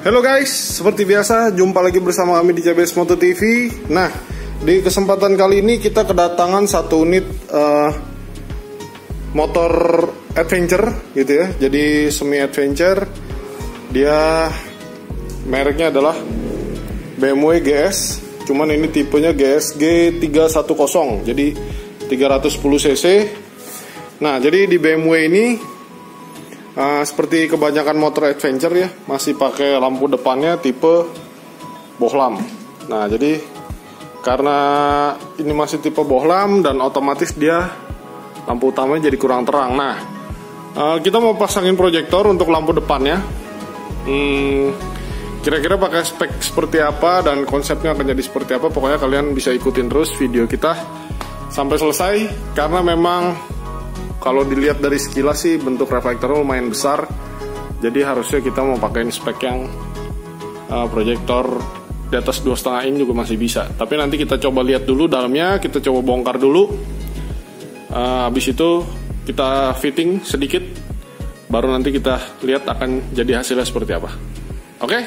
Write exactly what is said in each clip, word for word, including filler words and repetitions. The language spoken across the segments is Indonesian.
Halo guys, seperti biasa jumpa lagi bersama kami di C B S Moto T V. Nah, di kesempatan kali ini kita kedatangan satu unit uh, motor adventure gitu ya. Jadi semi adventure. Dia mereknya adalah B M W G S. Cuman ini tipenya G S G tiga satu nol. Jadi tiga ratus sepuluh cc. Nah, jadi di B M W ini Uh, seperti kebanyakan motor adventure ya, masih pakai lampu depannya tipe bohlam. Nah, jadi karena ini masih tipe bohlam dan otomatis dia lampu utamanya jadi kurang terang. Nah, uh, kita mau pasangin proyektor untuk lampu depannya. Hmm, kira-kira pakai spek seperti apa dan konsepnya akan jadi seperti apa? Pokoknya kalian bisa ikutin terus video kita sampai selesai, karena memang kalau dilihat dari sekilas sih bentuk reflektornya lumayan besar. Jadi harusnya kita mau pakai spek yang uh, proyektor di atas dua koma lima in juga masih bisa. Tapi nanti kita coba lihat dulu dalamnya, kita coba bongkar dulu. Uh, habis itu kita fitting sedikit, baru nanti kita lihat akan jadi hasilnya seperti apa. Oke? Okay?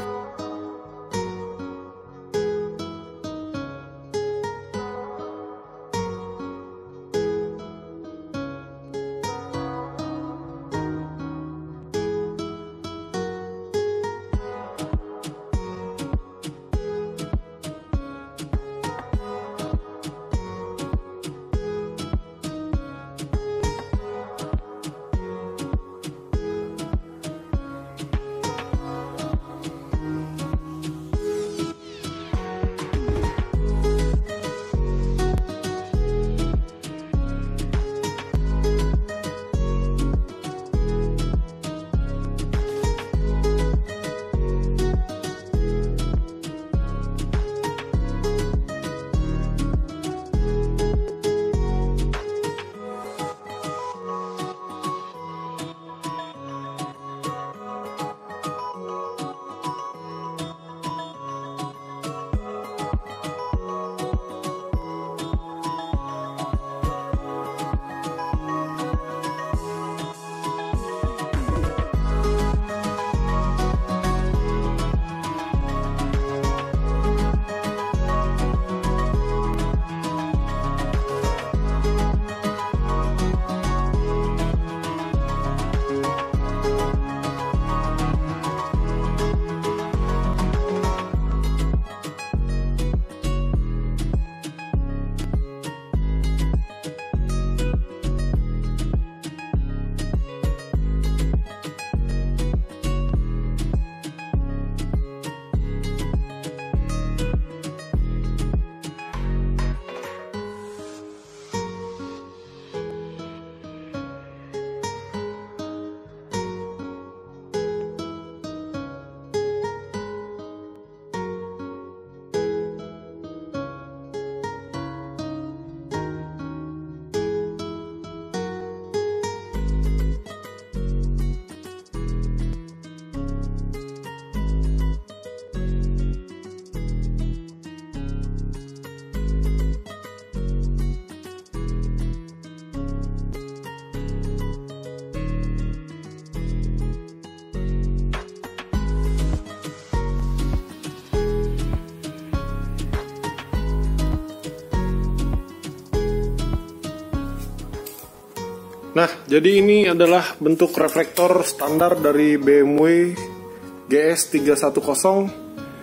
Nah, jadi ini adalah bentuk reflektor standar dari B M W G S tiga satu nol.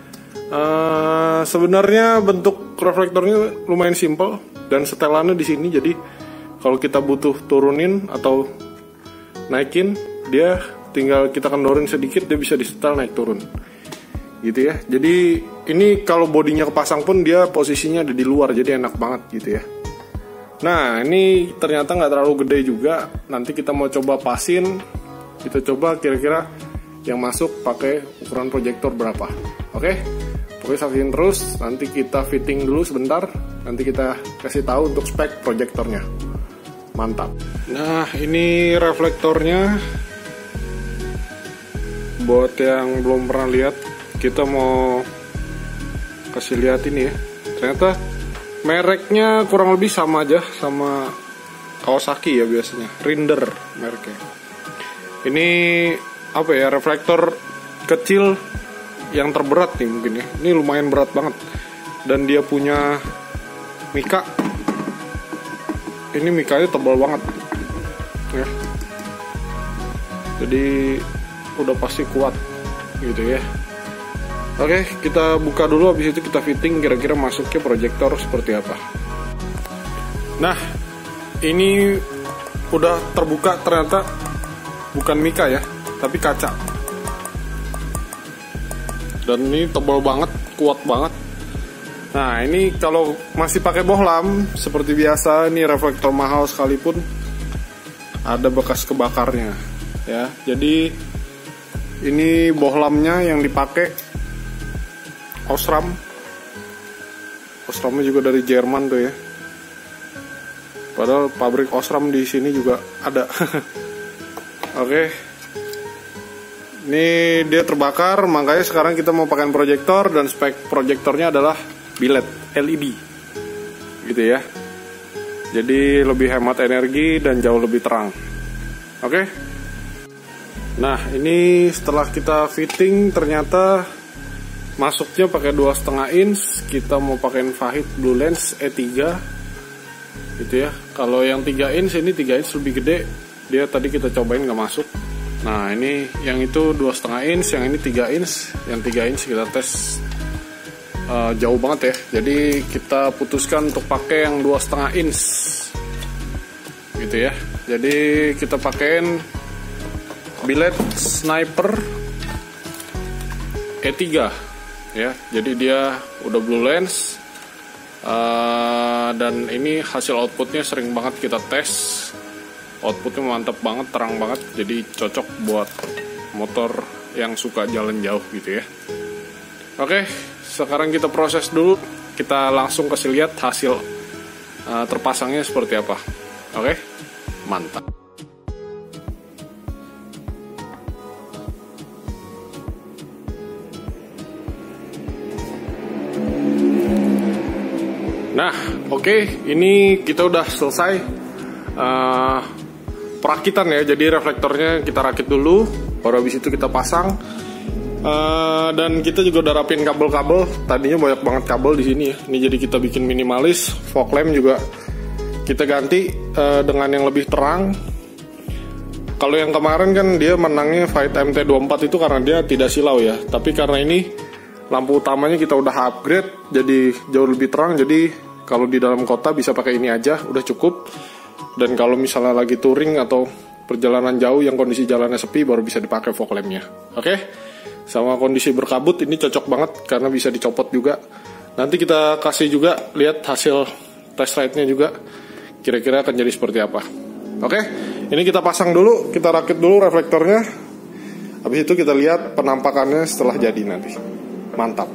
Uh, sebenarnya bentuk reflektornya lumayan simple dan setelannya di sini. Jadi kalau kita butuh turunin atau naikin, dia tinggal kita kendorin sedikit, dia bisa disetel naik turun. Gitu ya. Jadi ini kalau bodinya kepasang pun dia posisinya ada di luar, jadi enak banget gitu ya. Nah, ini ternyata nggak terlalu gede juga. Nanti kita mau coba pasin. Kita coba kira-kira yang masuk pakai ukuran proyektor berapa. Oke? Pokoknya saksiin terus. Nanti kita fitting dulu sebentar. Nanti kita kasih tahu untuk spek proyektornya. Mantap. Nah, ini reflektornya. Buat yang belum pernah lihat, kita mau kasih lihat ini ya. Ternyata mereknya kurang lebih sama aja sama Kawasaki ya biasanya, Rinder mereknya. Ini apa ya, reflektor kecil yang terberat nih mungkin ya. Ini lumayan berat banget. Dan dia punya mika. Ini mikanya tebal banget ya. Jadi udah pasti kuat gitu ya. Oke, kita buka dulu, habis itu kita fitting kira-kira masuknya proyektor seperti apa. Nah, ini udah terbuka, ternyata bukan mika ya, tapi kaca. Dan ini tebal banget, kuat banget. Nah, ini kalau masih pakai bohlam seperti biasa, ini reflektor mahal sekalipun ada bekas kebakarnya ya. Jadi ini bohlamnya yang dipakai Osram. Osramnya juga dari Jerman tuh ya. Padahal pabrik Osram di sini juga ada. Oke. Ini dia terbakar, makanya sekarang kita mau pakai proyektor, dan spek proyektornya adalah biled L E D. Gitu ya. Jadi lebih hemat energi dan jauh lebih terang. Oke. Nah, ini setelah kita fitting ternyata masuknya pakai dua setengah inch. Kita mau pakai Fahid Blue Lens E tiga gitu ya. Kalau yang tiga inch, ini tiga inch lebih gede. Dia tadi kita cobain nggak masuk. Nah, ini yang itu dua setengah inch, yang ini tiga inch. Yang tiga inch kita tes uh, jauh banget ya. Jadi kita putuskan untuk pakai yang dua setengah inch gitu ya. Jadi kita pakein biled Sniper E tiga ya. Jadi dia udah blue lens, uh, dan ini hasil outputnya sering banget kita tes. Outputnya mantap banget, terang banget, jadi cocok buat motor yang suka jalan jauh gitu ya. Oke, sekarang kita proses dulu, kita langsung kasih lihat hasil uh, terpasangnya seperti apa. Oke, mantap. Nah, oke, okay, ini kita udah selesai uh, perakitan ya. Jadi reflektornya kita rakit dulu, baru habis itu kita pasang. Uh, dan kita juga udah rapin kabel-kabel. Tadinya banyak banget kabel di sini ya. Ini jadi kita bikin minimalis. Fog lamp juga kita ganti uh, dengan yang lebih terang. Kalau yang kemarin kan dia menangnya Fahid M T dua puluh empat itu karena dia tidak silau ya. Tapi karena ini lampu utamanya kita udah upgrade, jadi jauh lebih terang. Jadi kalau di dalam kota bisa pakai ini aja, udah cukup. Dan kalau misalnya lagi touring atau perjalanan jauh yang kondisi jalannya sepi, baru bisa dipakai fog lampnya. Oke, sama kondisi berkabut ini cocok banget karena bisa dicopot juga. Nanti kita kasih juga lihat hasil test ride-nya juga, kira-kira akan jadi seperti apa. Oke, ini kita pasang dulu, kita rakit dulu reflektornya. Habis itu kita lihat penampakannya setelah jadi nanti. Mantap.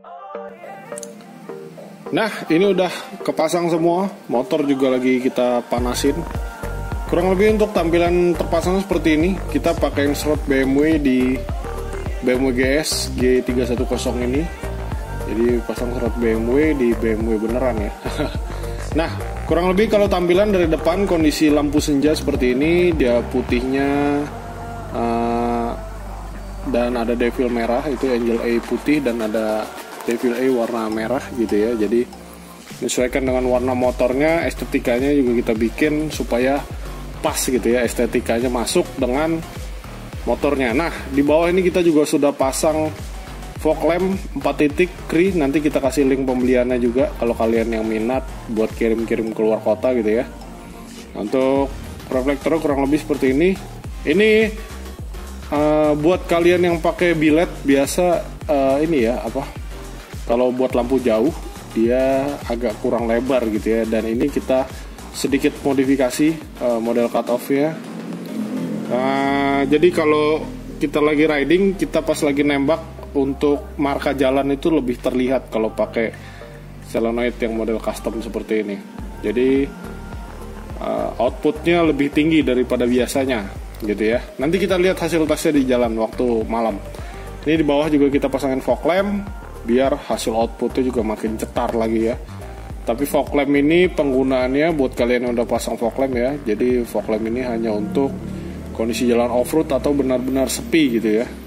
Nah, ini udah kepasang semua. Motor juga lagi kita panasin. Kurang lebih untuk tampilan terpasang seperti ini. Kita pakai slot B M W di B M W G S G tiga satu nol ini. Jadi pasang slot B M W di B M W beneran ya. Nah, kurang lebih kalau tampilan dari depan kondisi lampu senja seperti ini. Dia putihnya uh, dan ada devil merah, itu Angel A putih, dan ada Devil A warna merah gitu ya. Jadi menyesuaikan dengan warna motornya, estetikanya juga kita bikin supaya pas gitu ya, estetikanya masuk dengan motornya. Nah, di bawah ini kita juga sudah pasang fog lamp empat titik Cree. Nanti kita kasih link pembeliannya juga kalau kalian yang minat buat kirim-kirim keluar kota gitu ya. Untuk reflektornya kurang lebih seperti ini. Ini uh, buat kalian yang pakai biled biasa, uh, ini ya apa? Kalau buat lampu jauh dia agak kurang lebar gitu ya. Dan ini kita sedikit modifikasi uh, model cut off-nya. Uh, jadi kalau kita lagi riding, kita pas lagi nembak, untuk marka jalan itu lebih terlihat kalau pakai solenoid yang model custom seperti ini. Jadi uh, outputnya lebih tinggi daripada biasanya gitu ya. Nanti kita lihat hasil tesnya di jalan waktu malam. Ini di bawah juga kita pasangin fog lamp biar hasil outputnya juga makin cetar lagi ya. Tapi fog lamp ini penggunaannya buat kalian yang udah pasang fog lamp ya. Jadi fog lamp ini hanya untuk kondisi jalan off-road atau benar-benar sepi gitu ya.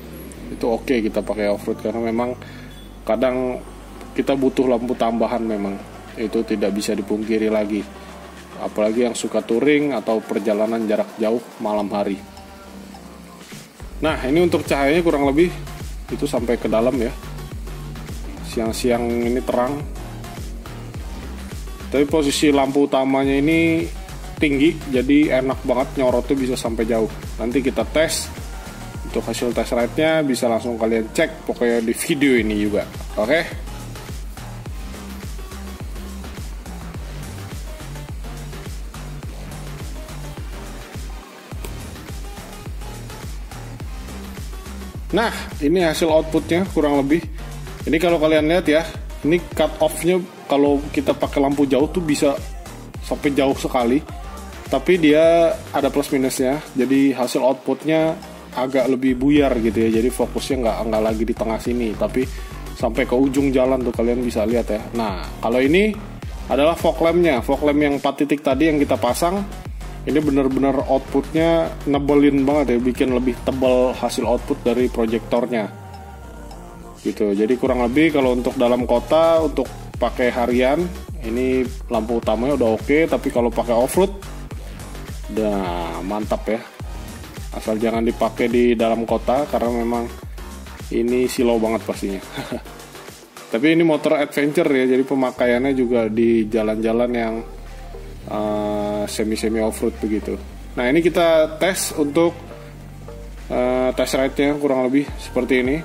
itu oke okay kita pakai off-road, karena memang kadang kita butuh lampu tambahan, memang itu tidak bisa dipungkiri lagi, apalagi yang suka touring atau perjalanan jarak jauh malam hari. Nah, ini untuk cahayanya kurang lebih itu sampai ke dalam ya. Siang-siang ini terang, tapi posisi lampu utamanya ini tinggi, jadi enak banget nyorotnya bisa sampai jauh. Nanti kita tes. Untuk hasil test ride-nya bisa langsung kalian cek pokoknya di video ini juga. Oke. Nah, ini hasil outputnya kurang lebih. Ini kalau kalian lihat ya, ini cut off-nya kalau kita pakai lampu jauh tuh bisa sampai jauh sekali. Tapi dia ada plus minusnya. Jadi hasil outputnya agak lebih buyar gitu ya. Jadi fokusnya nggak nggak lagi di tengah sini, tapi sampai ke ujung jalan tuh kalian bisa lihat ya. Nah, kalau ini adalah fog lamp-nya, fog lamp yang empat titik tadi yang kita pasang. Ini benar-benar outputnya nebelin banget ya, bikin lebih tebal hasil output dari proyektornya gitu. Jadi kurang lebih kalau untuk dalam kota untuk pakai harian ini lampu utamanya udah oke, tapi kalau pakai off-road udah mantap ya. Asal jangan dipakai di dalam kota karena memang ini silau banget pastinya. Tapi ini motor adventure ya, jadi pemakaiannya juga di jalan-jalan yang Uh, semi-semi off-road begitu. Nah, ini kita tes untuk uh, test ride-nya kurang lebih seperti ini.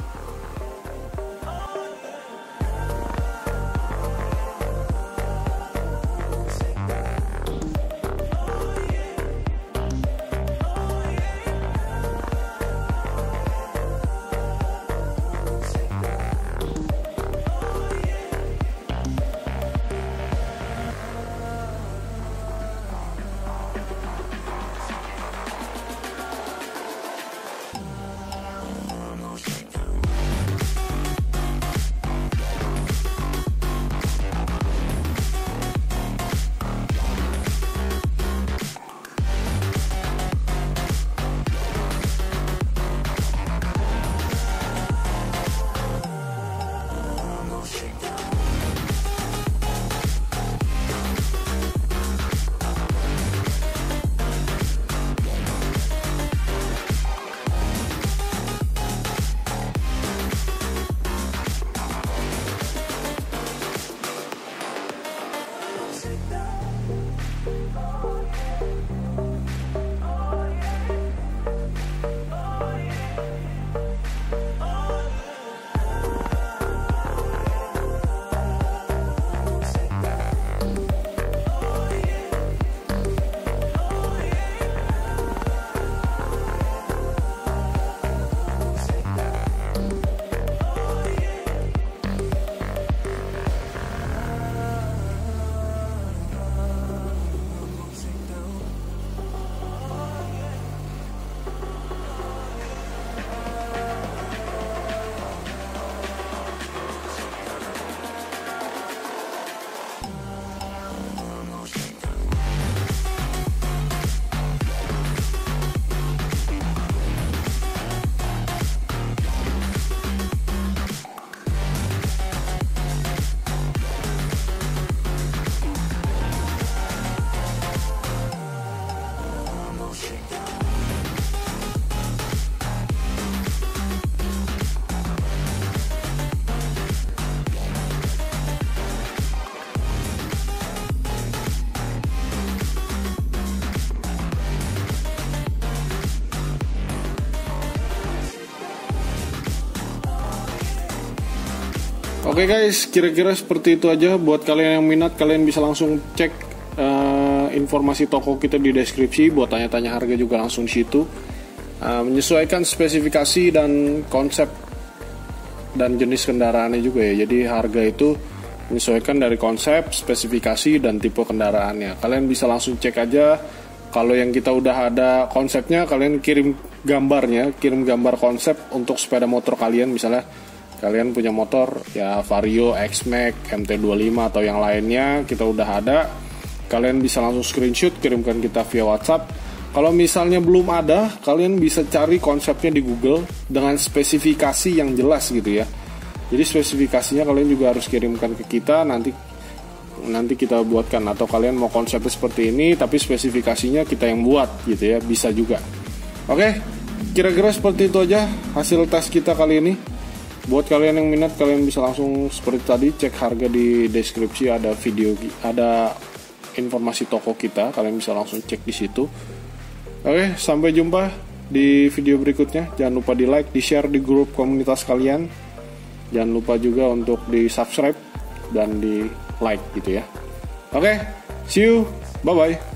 Oke guys, kira-kira seperti itu aja. Buat kalian yang minat, kalian bisa langsung cek uh, informasi toko kita di deskripsi. Buat tanya-tanya harga juga langsung di situ. Uh, menyesuaikan spesifikasi dan konsep dan jenis kendaraannya juga ya. Jadi harga itu menyesuaikan dari konsep, spesifikasi, dan tipe kendaraannya. Kalian bisa langsung cek aja. Kalau yang kita udah ada konsepnya, kalian kirim gambarnya, kirim gambar konsep untuk sepeda motor kalian. Misalnya kalian punya motor ya Vario, X-Max, M T dua puluh lima atau yang lainnya, kita udah ada. Kalian bisa langsung screenshot, kirimkan kita via WhatsApp. Kalau misalnya belum ada, kalian bisa cari konsepnya di Google dengan spesifikasi yang jelas gitu ya. Jadi spesifikasinya kalian juga harus kirimkan ke kita, nanti nanti kita buatkan. Atau kalian mau konsepnya seperti ini tapi spesifikasinya kita yang buat gitu ya, bisa juga. Oke, kira-kira seperti itu aja hasil tes kita kali ini. Buat kalian yang minat, kalian bisa langsung seperti tadi cek harga di deskripsi, ada video, ada informasi toko kita, kalian bisa langsung cek di situ. Oke, sampai jumpa di video berikutnya. Jangan lupa di like, di share di grup komunitas kalian. Jangan lupa juga untuk di subscribe dan di like gitu ya. Oke, see you, bye bye.